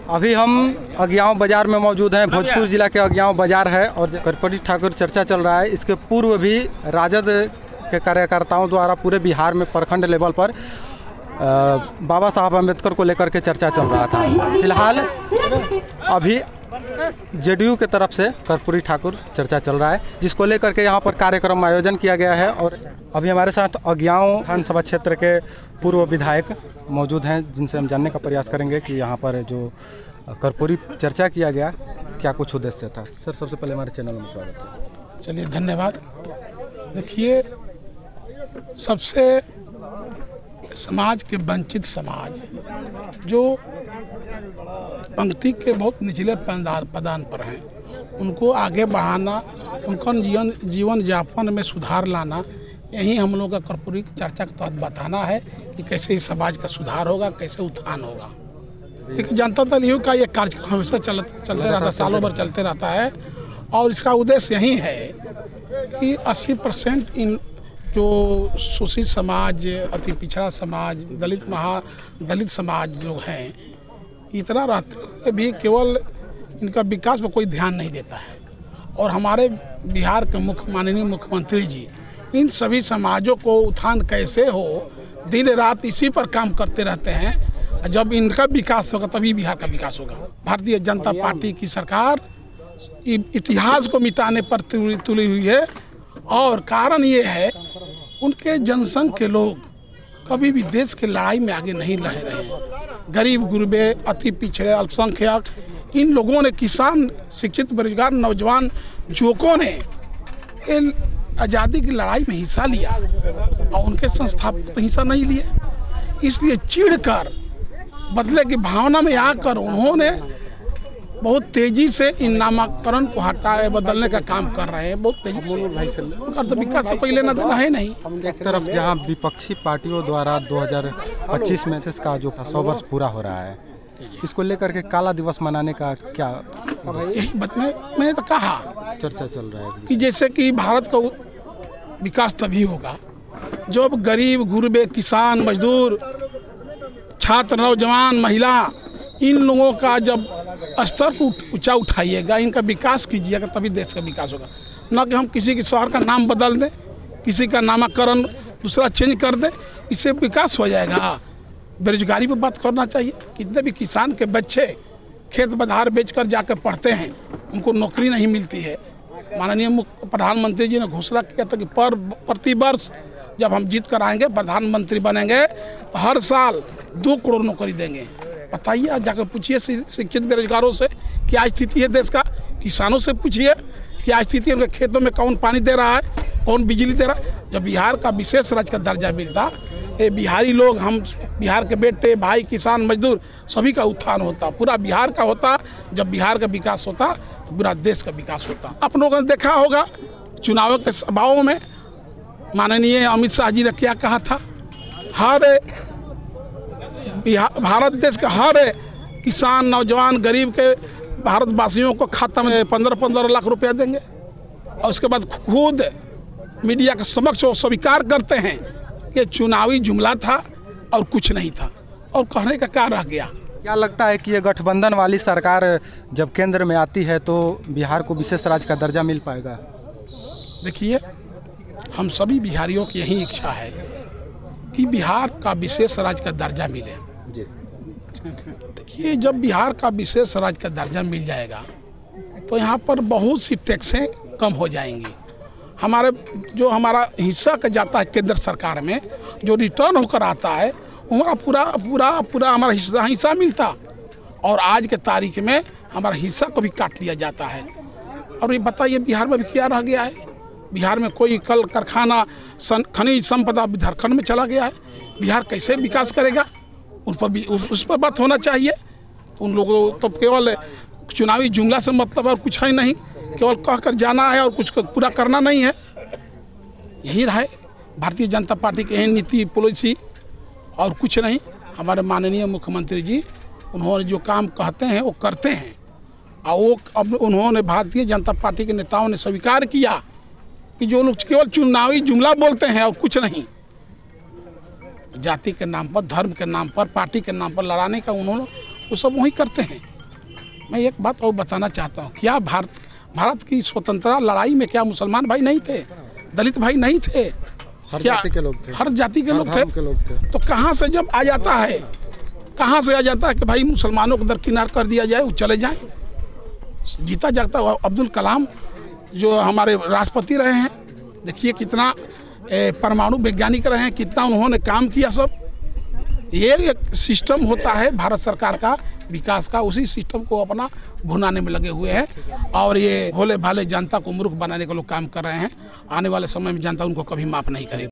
अभी हम अज्ञाव बाज़ार में मौजूद हैं। भोजपुर जिला के अज्ञाव बाज़ार है और कर्पूरी ठाकुर चर्चा चल रहा है। इसके पूर्व भी राजद के कार्यकर्ताओं द्वारा पूरे बिहार में प्रखंड लेवल पर बाबा साहब अम्बेडकर को लेकर के चर्चा चल रहा था। फिलहाल अभी जेडीयू के तरफ से कर्पूरी ठाकुर चर्चा चल रहा है, जिसको लेकर के यहाँ पर कार्यक्रम आयोजन किया गया है। और अभी हमारे साथ अज्ञाव विधानसभा क्षेत्र के पूर्व विधायक मौजूद हैं, जिनसे हम जानने का प्रयास करेंगे कि यहाँ पर जो कर्पूरी चर्चा किया गया क्या कुछ उद्देश्य था। सर, सबसे पहले हमारे चैनल में स्वागत है। चलिए, धन्यवाद। देखिए, सबसे समाज के वंचित समाज जो पंक्ति के बहुत निचले पदान पर हैं, उनको आगे बढ़ाना, उनका जीवन यापन में सुधार लाना, यही हम लोग का कर्पूरी चर्चा के तहत बताना है कि कैसे इस समाज का सुधार होगा, कैसे उत्थान होगा। देखिए, जनता दल यू का ये कार्यक्रम हमेशा चलते रहता है, सालों भर चलते रहता है। और इसका उद्देश्य यही है कि 80% इन जो शोषित समाज, अति पिछड़ा समाज, दलित समाज जो हैं, इतना रहते भी केवल इनका विकास पर कोई ध्यान नहीं देता है। और हमारे बिहार के माननीय मुख्यमंत्री जी इन सभी समाजों को उत्थान कैसे हो, दिन रात इसी पर काम करते रहते हैं। जब इनका विकास होगा तभी बिहार का विकास होगा। भारतीय जनता पार्टी की सरकार इतिहास को मिटाने पर तुली हुई है। और कारण ये है, उनके जनसंघ के लोग कभी भी देश की लड़ाई में आगे नहीं रह रहे हैं। गरीब गुरबे, अति पिछड़े, अल्पसंख्यक, इन लोगों ने, किसान, शिक्षित, बेरोजगार नौजवान युवकों ने आज़ादी की लड़ाई में हिस्सा लिया और उनके संस्थापक तो हिस्सा नहीं लिए। इसलिए चिढ़कर, बदले की भावना में आकर उन्होंने बहुत तेजी से इन नामकरण को हटाए बदलने का काम कर रहे हैं, बहुत तेजी से। और तो विकास से कोई लेना देना है नहीं। एक तरफ जहां विपक्षी पार्टियों द्वारा 2025 में इसका जो 100 वर्ष पूरा हो रहा है, इसको लेकर के काला दिवस मनाने का क्या यही बात मैंने तो कहा, चर्चा चल रहा है कि जैसे कि भारत का विकास तभी होगा जब गरीब गुरबे, किसान, मजदूर, छात्र, नौजवान, महिला, इन लोगों का जब स्तर को ऊंचा उठाइएगा, इनका विकास कीजिएगा, तभी देश का विकास होगा। न कि हम किसी के शहर का नाम बदल दें, किसी का नामकरण दूसरा चेंज कर दें, इससे विकास हो जाएगा। बेरोजगारी पर बात करना चाहिए। कितने भी किसान के बच्चे खेत बधार बेचकर जाकर पढ़ते हैं, उनको नौकरी नहीं मिलती है। माननीय प्रधानमंत्री जी ने घोषणा किया था कि प्रति वर्ष जब हम जीत कर आएंगे, प्रधानमंत्री बनेंगे, तो हर साल 2 करोड़ नौकरी देंगे। बताइए, आज जाकर पूछिए शिक्षित बेरोजगारों से क्या स्थिति है देश का, किसानों से पूछिए क्या स्थिति है, उनके खेतों में कौन पानी दे रहा है, कौन बिजली दे रहा है। जब बिहार का विशेष राज्य का दर्जा मिलता, ये बिहारी लोग, हम बिहार के बेटे भाई, किसान, मजदूर, सभी का उत्थान होता, पूरा बिहार का होता। जब बिहार का विकास होता तो पूरा देश का विकास होता। आप लोगों ने देखा होगा चुनाव के सभाओं में माननीय अमित शाह जी ने क्या कहा था, भारत देश के हर किसान, नौजवान, गरीब के भारतवासियों को खाता में 15-15 लाख रुपया देंगे। और उसके बाद खुद मीडिया के समक्ष वो स्वीकार करते हैं कि चुनावी जुमला था और कुछ नहीं था। और कहने का क्या रह गया। क्या लगता है कि ये गठबंधन वाली सरकार जब केंद्र में आती है तो बिहार को विशेष राज्य का दर्जा मिल पाएगा? देखिए, हम सभी बिहारियों की यही इच्छा है कि बिहार का विशेष राज्य का दर्जा मिले। देखिए, जब बिहार का विशेष राज्य का दर्जा मिल जाएगा तो यहाँ पर बहुत सी टैक्सें कम हो जाएंगी। हमारा हिस्सा का जाता है केंद्र सरकार में, जो रिटर्न होकर आता है, हमारा पूरा हमारा हिस्सा मिलता। और आज के तारीख में हमारा हिस्सा को भी काट लिया जाता है। और ये बताइए, बिहार में भी क्या रह गया है? बिहार में कोई कल कारखाना, खनिज संपदा झारखंड में चला गया है। बिहार कैसे विकास करेगा? उस पर बात होना चाहिए। उन लोगों तो केवल चुनावी जुमला से मतलब और कुछ है नहीं, केवल कहकर जाना है और कुछ पूरा करना नहीं है। यही रहा भारतीय जनता पार्टी की यही नीति पॉलिसी और कुछ नहीं। हमारे माननीय मुख्यमंत्री जी, उन्होंने जो काम कहते हैं वो करते हैं। और वो अब उन्होंने, भारतीय जनता पार्टी के नेताओं ने स्वीकार किया कि जो लोग केवल चुनावी जुमला बोलते हैं और कुछ नहीं, जाति के नाम पर, धर्म के नाम पर, पार्टी के नाम पर लड़ाने का उन्होंने वो सब वही करते हैं। मैं एक बात और बताना चाहता हूँ, क्या भारत की स्वतंत्रता लड़ाई में क्या मुसलमान भाई नहीं थे, दलित भाई नहीं थे? हर क्या जाति के लोग थे, हर जाति के हर लोग धर्म के लोग थे। तो कहाँ से जब आ जाता है, कहाँ से आ जाता है कि भाई मुसलमानों को दरकिनार कर दिया जाए, वो चले जाएं? जीता जागता अब्दुल कलाम जो हमारे राष्ट्रपति रहे हैं, देखिए कितना परमाणु वैज्ञानिक रहे हैं, कितना उन्होंने काम किया। सब ये एक सिस्टम होता है भारत सरकार का विकास का, उसी सिस्टम को अपना भुनाने में लगे हुए हैं और ये भोले भाले जनता को मूर्ख बनाने के लोग काम कर रहे हैं। आने वाले समय में जनता उनको कभी माफ़ नहीं करेगी।